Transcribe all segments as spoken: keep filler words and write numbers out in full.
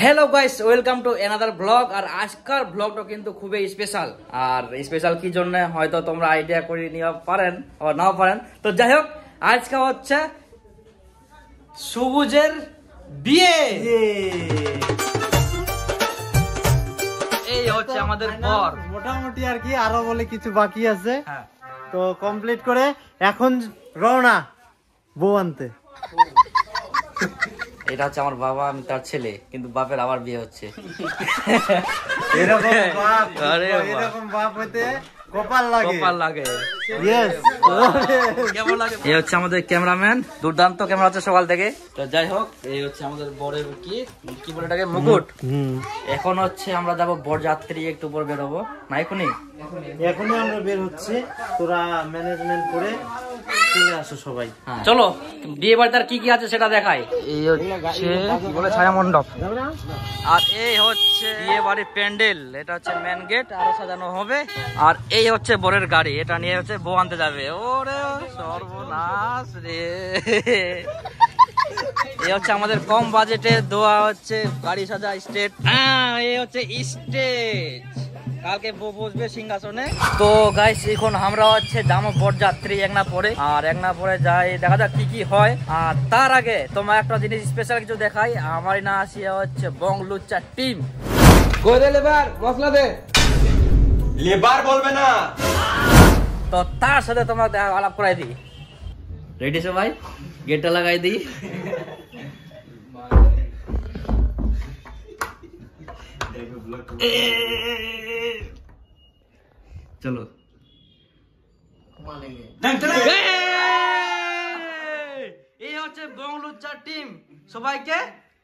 Hello guys welcome to another blog. আর আজকের ব্লগটা কিন্তু খুবই স্পেশাল। আর স্পেশাল কি জন্য হয়তো তোমরা আইডিয়া করে নিতে পারেন বা নাও পারেন। তো যাই হোক আজকে হচ্ছে সবুজের বিয়ে। এই হচ্ছে আমাদের বর। মোটামুটি আর কি আরো বলে কিছু বাকি আছে, তো কমপ্লিট করে এখন রওনা বউ আনতে। এটা হচ্ছে আমার বাবা, আমি তার ছেলে, কিন্তু বাপের আবার বিয়ে হচ্ছে। এরকম বাপ, এরকম বাপ হতে কপাল লাগে, কপাল লাগে। ইয়েস, কেমন লাগে? এই হচ্ছে আমাদের ক্যামেরাম্যান, দুর্দান্ত ক্যামেরা হচ্ছে সকাল থেকে। তো যাই হোক এই হচ্ছে আমাদের বরের কি কি বলে এটাকে মুকুট। এখন হচ্ছে আমরা যাবো বরযাত্রী, একটু পর বেরোবো না এখনই এখনই আমরা বের হচ্ছে। তোরা ম্যানেজমেন্ট করে চলে আসো সবাই। চলো বিয়ে বাড়িতে আর কি কি আছে সেটা দেখাই। এই হচ্ছে কি বলে ছায়া মণ্ডপ, আর এই হচ্ছে বিয়ে বাড়ির প্যান্ডেল। এটা হচ্ছে মেন গেট, আরো সাজানো হবে। আর এই হচ্ছে বরের গাড়ি, এটা নিয়ে হচ্ছে বউ আনতে যাবে। ওরে সর্বনাশ রে। এই হচ্ছে আমাদের কম বাজেটে দোয়া হচ্ছে গাড়ি সাজা স্টেজ। হ্যাঁ এই হচ্ছে স্টেজ, কালকে বউ বসবে সিংহাসনে। তো গাইস এখন আমরা হচ্ছে যাবো বরযাত্রী এক না পরে, আর এক না পরে যাই দেখা যাক কি কি হয়। আর তার আগে তোমার একটা জিনিস স্পেশাল কিছু দেখাই। আমার না আসিয়া হচ্ছে বং লুচ্চা টিম। কই দে লেবার, মশলা দে। লেবার বলবে না, তো তার সাথে তোমরা আলাপ করাই দিই। রেডি সবাই, গেটটা লাগাই দিই। চলো এই হচ্ছে বংলুচ্চা টিম। সবাইকে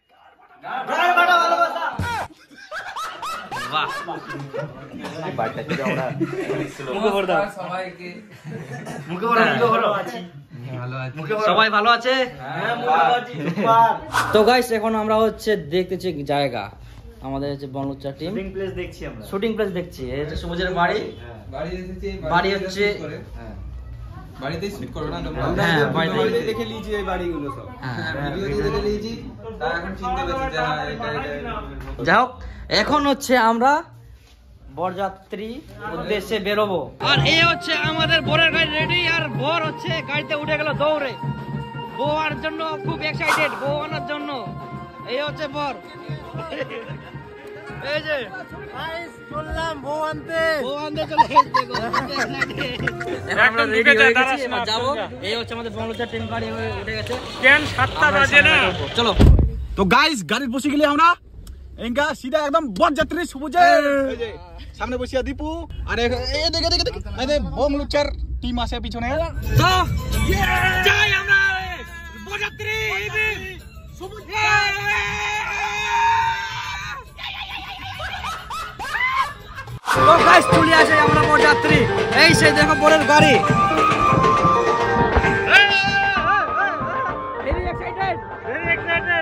সবাই ভালো আছে। তো গাইস এখন আমরা হচ্ছে দেখতেছি জায়গা, আমাদের হচ্ছে বংলুচ্চা টিম শুটিং প্লেস দেখছি, আমরা শুটিং প্লেস দেখছি। এই হচ্ছে সবুজের বাড়ি, বাড়ি এসেছে, বাড়ি হচ্ছে বাড়িতেই শুট করো না তোমরা? হ্যাঁ বাড়িতে দেখে লিজি এই বাড়িগুলো সব। হ্যাঁ ভিডিওতে দেখে লিজি, তার এখন চিনতে পেরেছি যে হ্যাঁ এটা এটা। যাই হোক এখন হচ্ছে আমরা বরযাত্রী উদ্দেশ্যে বেরোবো। আর এই হচ্ছে আমাদের বরের গাড়ি রেডি, আর বর হচ্ছে গাড়িতে উঠে গেল দৌড়ে। বউ আনার জন্য খুব এক্সাইটেড, বউ আনার জন্য। এই হচ্ছে বর, এই যে গাইস চললাম বউ আনতে। বউ আনতে চলে এসেছে। আমরা রেডি হয়ে গেছি, এবার যাবো। এই হচ্ছে আমাদের বংলুচ্চা টিম গাড়ি উঠে গেছে। কেন সাতটা বাজে না? চলো তো গাইস গাড়ি বসে গেলে আমরা এঙ্গা সিধা একদম বরযাত্রী সবুজে সামনে বসিয়া দীপু, আর এই দেখে দেখে দেখে এই যে বংলুচ্চার টিম আছে পিছনে। তো যাই আমরা বরযাত্রী সবুজ। তো গাইস চলে আসে আমরা বরযাত্রী। এই সেই দেখো বরের গাড়ি। Very excited, very excited.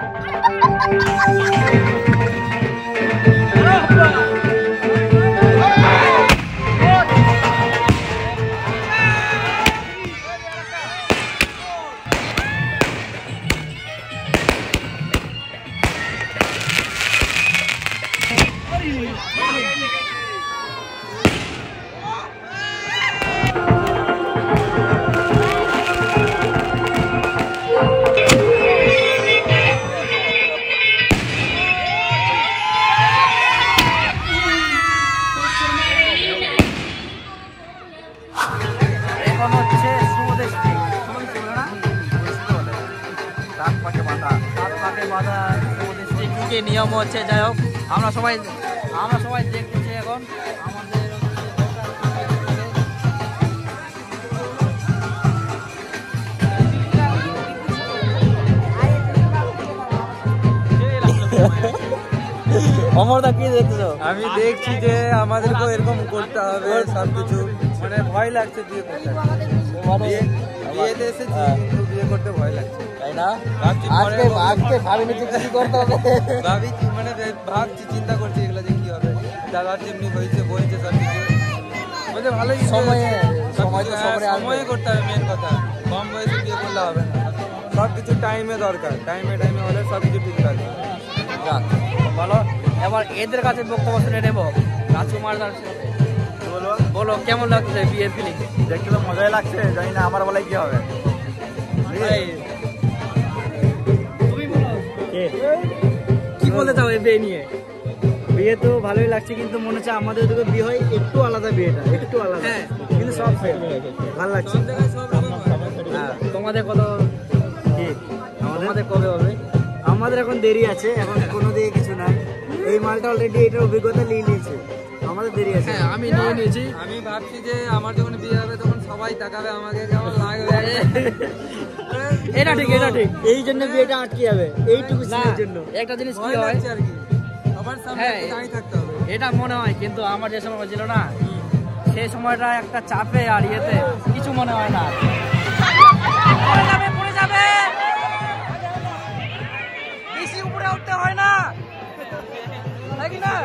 নিয়ম হচ্ছে, যাই হোক আমরা সবাই আমরা সবাই দেখতেছি এখন আমাদের অমরদা কি দেখছো? আমি দেখছি যে আমাদেরকেও এরকম করতে হবে সবকিছু, মানে ভয় লাগছে বিয়ে করতে। বিয়েতে এসেছি কিন্তু বিয়ে করতে ভয় লাগছে, তাই না? আজকে আজকে ভাবিনি যে কি করতে হবে, ভাবি মানে ভাবছি, চিন্তা করছি এগুলো যে কি হবে। দাদার যেমনি হয়েছে বইছে সবকিছু বলছে ভালোই সময়ে সময় তো সময়ে করতে হবে। মেন কথা কম বয়সে বিয়ে করলে হবে না, সব কিছু টাইমে দরকার, টাইমে টাইমে হলে সব কিছু ঠিক থাকে। ভালো এবার এদের কাছে বক্তব্য শুনে নেব। রাজকুমার দাস বলো বলো কেমন লাগছে বিয়ের ফিলিং? দেখতে তো মজাই লাগছে, জানি না আমার বলে কি হবে। তুমি বলো কি বলতে চাও এই বিয়ে নিয়ে? বিয়ে তো ভালোই লাগছে, কিন্তু মনে হচ্ছে আমাদের দুটো বিয়ে হয় একটু আলাদা, বিয়েটা একটু আলাদা, কিন্তু সব সেম ভালো লাগছে। তোমাদের কত কি আমাদের কবে হবে? আমাদের এখন দেরি আছে, এখন কোনো দিকে কিছু নাই। এই মালটা অলরেডি এটার অভিজ্ঞতা নিয়ে নিয়েছে, আমাদের দেরি আছে। হ্যাঁ আমি নিয়ে নিয়েছি। আমি ভাবছি যে আমার যখন বিয়ে হবে তখন সবাই তাকাবে আমাকে, কেমন লাগবে। এটা ঠিক, এটা ঠিক। এই জন্য বিয়েটা আটকে যাবে, এইটুকু সিনের জন্য। একটা জিনিস কি ভয় হয় লাগছে আর কি, সবার সামনে হ্যাঁ। দাঁড়িয়ে থাকতে হবে। এটা মনে হয়, কিন্তু আমার যে সময় হয়েছিল না সেই সময়টা একটা চাপে আর ইয়েতে কিছু মনে হয় না। পড়ে যাবে পড়ে যাবে, বেশি উপরে উঠতে হয় না নাকি না?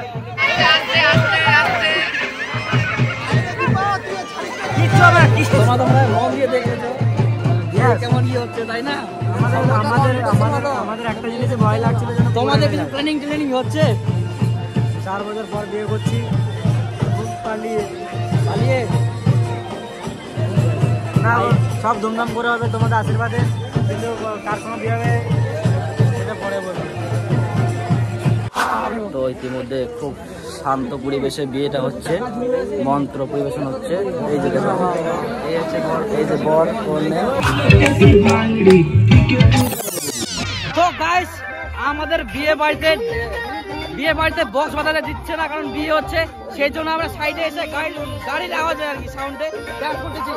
কিচ্ছু হবে না, কিচ্ছু। তোমরা তোমরা মন দিয়ে দেখেছো কেমন ইয়ে হচ্ছে, তাই না? আমাদের আমাদের আমাদের আমাদের একটা জিনিসে ভয় লাগছিল, যেন তোমাদের কিছু প্ল্যানিং ট্রেনিং হচ্ছে? চার বছর পর বিয়ে করছি, খুব পালিয়ে পালিয়ে না, সব ধুমধাম করে হবে তোমাদের আশীর্বাদে, কিন্তু কার কোনো বিয়ে হবে সেটা পরে বলবো। তো ইতিমধ্যে খুব শান্ত পরিবেশে বিয়েটা হচ্ছে, মন্ত্র পরিবেশন হচ্ছে। এই যে দেখো, এই হচ্ছে বর, এই যে বর কন্যা। তো গাইস, আমাদের বিয়ে বাড়িতে বিয়ে বাড়িতে বক্স বাজাতে দিচ্ছে না, কারণ বিয়ে হচ্ছে, সেই জন্য আমরা সাইডে এসে গাড়ি গাড়ির আওয়াজে আর কি সাউন্ডে ডান্স করতেছি।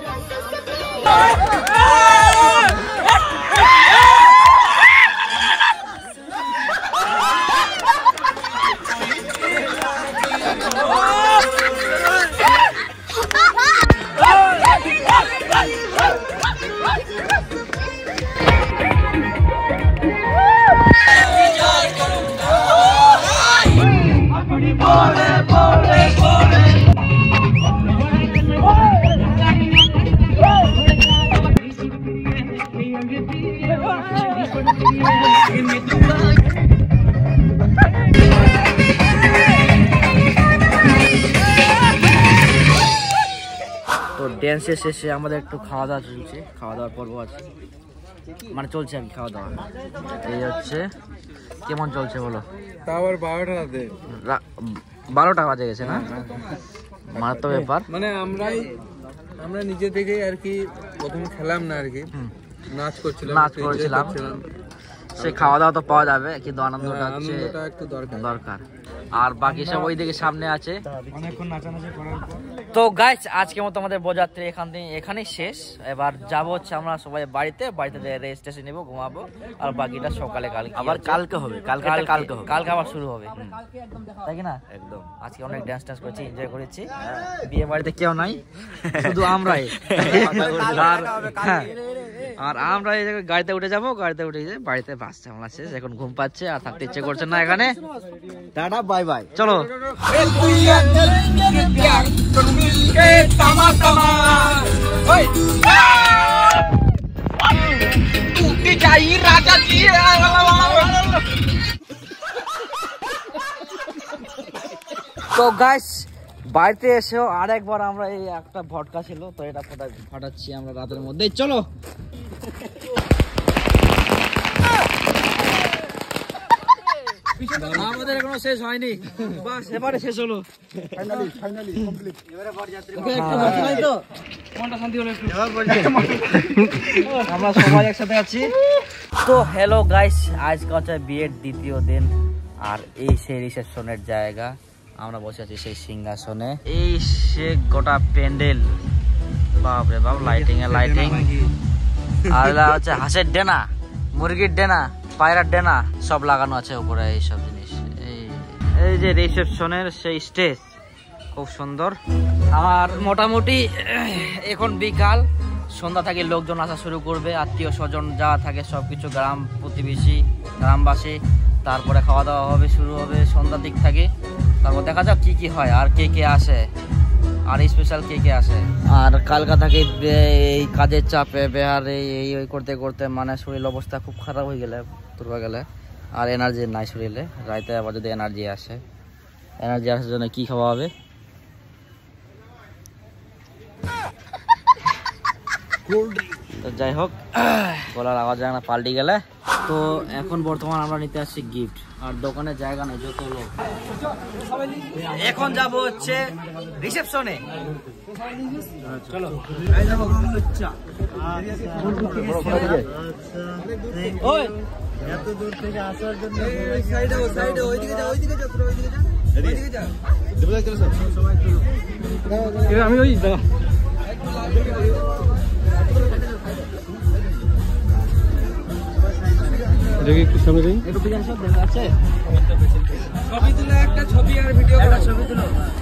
তো ড্যান্সের শেষে আমাদের একটু খাওয়া দাওয়া চলছে, খাওয়া দাওয়ার পর্ব আছে, মানে চলছে আর কি খাওয়া দাওয়া। এই হচ্ছে কেমন চলছে বলো? তাও আবার বারোটাতে, রা- বারোটা বাজে গেছে না? মারাত্মক ব্যাপার। মানে আমরাই আমরা নিজে থেকেই আর কি প্রথম খেলাম না আর কি, নাচ করছিলাম, নাচ করেছিলাম, সে খাওয়া দাওয়া তো পাওয়া যাবে, কিন্তু আনন্দটা হ্যাঁ, হচ্ছে আনন্দটা একটু দরকার। দরকার। আর বাকি সব ওই দিকে সামনে আছে। অনেকক্ষণ নাচানাচি করার পর তো গাইস, আজকে মতো আমাদের বরযাত্রী এখান থেকে এখানেই শেষ। এবার যাবো হচ্ছে আমরা সবাই বাড়িতে, বাড়িতে রেজিস্ট্রেশন নেবো, ঘুমাবো, আর বাকিটা সকালে কালকে আবার কালকে হবে, কালকে কালকে কালকে হবে। কালকে আবার শুরু হবে, তাই কি না? একদম। আজকে অনেক ডান্স টান্স করেছি, এনজয় করেছি। বিয়ে বাড়িতে কেউ নাই, শুধু আমরাই। আর হ্যাঁ, আর আমরা এই জায়গায় গাড়িতে উঠে যাবো, গাড়িতে উঠে যে বাড়িতে বাস ঝামেলা শেষ, এখন ঘুম পাচ্ছে আর থাকতে ইচ্ছে করছে না এখানে। Tata, bye bye. চলো। তো গাইস, বাড়িতে এসেও আরেকবার আমরা এই একটা ভটকা ছিল, তো এটা ফাটা ফাটাচ্ছি আমরা রাতের মধ্যে। চলো। আমাদের এখনো শেষ হয়নি, বাস এবারে শেষ হলো। Finally finally complete. এবারে বরযাত্রী একটা বাকি নাই তো, মনটা শান্তি হলো একটু। আমরা সবাই একসাথে আছি। তো হ্যালো গাইস, আজকে হচ্ছে বিয়ের দ্বিতীয় দিন, আর এই সেই রিসেপশনের জায়গা, আমরা বসে আছি সেই সিংহাসনে। এই সে গোটা প্যান্ডেল, বাপরে বাপ, লাইটিং এ লাইটিং, আর এটা হচ্ছে হাঁসের ডেনা, মুরগির ডেনা, পায়রার ডেনা, সব লাগানো আছে উপরে এইসব জিনিস। এই এই যে রিসেপশনের সেই স্টেজ, খুব সুন্দর। আর মোটামুটি এখন বিকাল, সন্ধ্যা থেকে লোকজন আসা শুরু করবে, আত্মীয় স্বজন যা থাকে সবকিছু, গ্রাম প্রতিবেশী, গ্রামবাসী। তারপরে খাওয়া দাওয়া হবে, শুরু হবে সন্ধ্যার দিক থেকে। তারপর দেখা যাক কি কি হয়, আর কে কে আসে, আর স্পেশাল কে কে আসে। আর কালকা থেকে এই কাজের চাপে বেহার এই এই ওই করতে করতে মানে শরীর অবস্থা খুব খারাপ হয়ে গেলে তুরবা গেলে। আর এনার্জি নাই শরীরে, রাইতে আবার যদি এনার্জি আসে, এনার্জি আসার জন্য কি খাওয়া হবে? তো যাই হোক, গলার আওয়াজ না পাল্টি গেলে। তো এখন বর্তমান আমরা নিতে আসছি গিফট, আর দোকানে জায়গা নেই যত লোক। এখন যাব হচ্ছে রিসেপশনে। চলো ওই এত দূর থেকে আসার জন্য সাইডে সাইডে ওইদিকে যা ওইদিকে যা পুরো ওইদিকে যা ওইদিকে যা আমি ওই দাদা দেখি একটু সামনে যাই। একটু পিছনে সব দেখা যাচ্ছে। ছবি তুলে একটা ছবি আর ভিডিও একটা ছবি তুলো।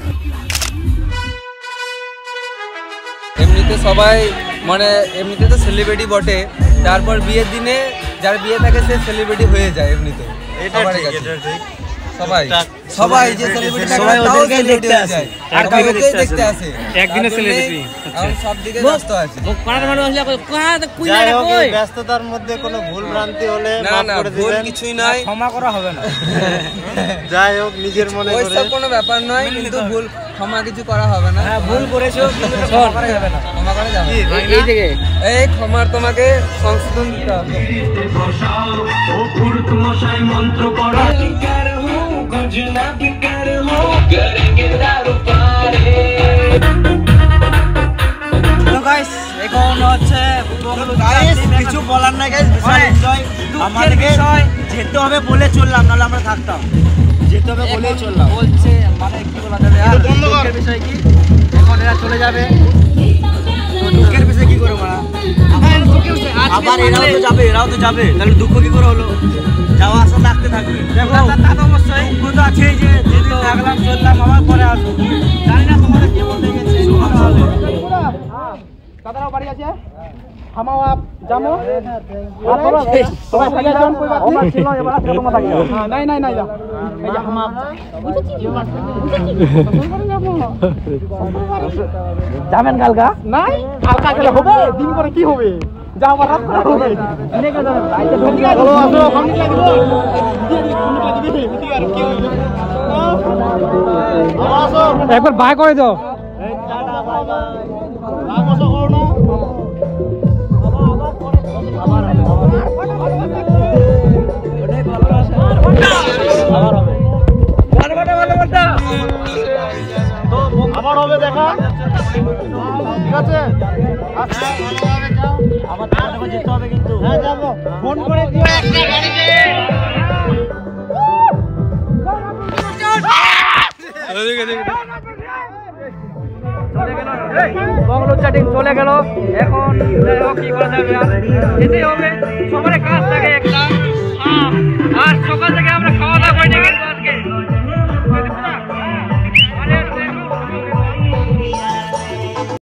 এমনিতে সবাই মানে এমনিতে তো সেলিব্রিটি বটে, তারপর বিয়ের দিনে যার বিয়ে থাকে সে সেলিব্রিটি হয়ে যায় এমনিতে। এটা সবার ঠিক, কাছে। এটা ঠিক। সবাই সবাই যে সেলিব্রিটি থাকে সবাই তাও ওদেরকেই celebrity দেখতে হয়ে আসে। যায়। আর সবাই কাউকে ওকেই দেখতে দেখতে আসে। একদিনের তার জন্যেই celebrity। এখন সব দিকে ব্যস্ত আছে। যাই হোক, এই ব্যস্ততার মধ্যে কোনো ভুল ভ্রান্তি হলে না মাফ না করে ভুল দিবেন। কিছুই নাই, ক্ষমা করা হবে না। যাই হোক, নিজের মনে করে ওইসব কোনো ব্যাপার নয়, কিন্তু ভুল ক্ষমা কিছু করা হবে না। হ্যাঁ, ভুল করেছো কিন্তু ক্ষমা করা যাবে না। ক্ষমা করা যাবে না। এই দিকে এই ক্ষমার তোমাকে সংশোধন দিতে হবে। তো গাইস, এখন হচ্ছে Guys, কিছু বলার নাই গাইস, বিশাল এনজয়। আমাদেরকে যেতে হবে বলে চললাম, নাহলে আমরা থাকতাম। যেতে হবে বলে চললাম। বলছে মানে কি বলা যাবে আর দুঃখের বিষয় কি, এখন এরা চলে যাবে। তো দুঃখের বিষয় কি করবো না, আবার এরাও তো যাবে, এরাও তো যাবে, তাহলে দুঃখ কি করে হলো? যাওয়া আসা লাগতে থাকবে। দেখো তা তো অবশ্যই দুঃখ তো আছেই যে যেদিন থাকলাম চললাম, আবার পরে আসবো। জানি না তোমাদের কে বলতে গেছে। দাদারাও বাড়ি আছে, হামাও আপ জামো সবাই খালি আছেন, কই বাত নেই ছিল এবার আজকে তোমরা থাকি। হ্যাঁ নাই নাই নাই যা এই যে হামাম যাবেন কালকা? নাই কালকা গেলে হবে, দিন করে কি হবে, যা আবার রাত করে হবে। নেকে যাবেন বাইতে ঢুকে গেল, আসো কমিটি লাগিব দিয়ে দি কমিটি দিবি মিটি আর কি হবে। আসো একবার বাই করে দাও। এই টাটা বাই বাই, নাম আসো করো না। আবার হবে দেখা, ঠিক আছে? আচ্ছা ভালোভাবে যাও, আবার তোমাকে যেতে হবে কিন্তু। হ্যাঁ যাবো, ফোন করে দিও একটা গাড়িতে। বঙ্গলোর চাটিং চলে গেল। এখন দেখো কি করা যাবে, আর যেতে হবে। সবার কাজ থাকে একটা, আর সকাল থেকে আমরা